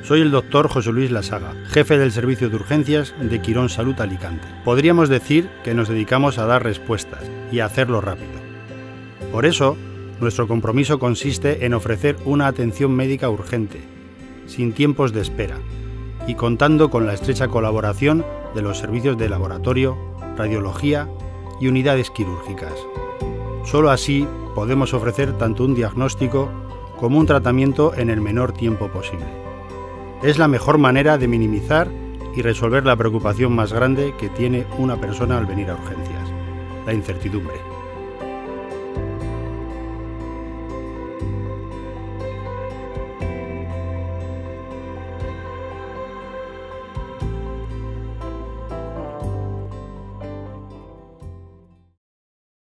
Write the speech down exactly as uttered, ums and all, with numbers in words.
Soy el doctor José Luis Lasaga, jefe del Servicio de Urgencias de Quirón Salud Alicante. Podríamos decir que nos dedicamos a dar respuestas y a hacerlo rápido. Por eso, nuestro compromiso consiste en ofrecer una atención médica urgente, sin tiempos de espera, y contando con la estrecha colaboración de los servicios de laboratorio, radiología y unidades quirúrgicas. Solo así podemos ofrecer tanto un diagnóstico como un tratamiento en el menor tiempo posible. Es la mejor manera de minimizar y resolver la preocupación más grande que tiene una persona al venir a urgencias: la incertidumbre.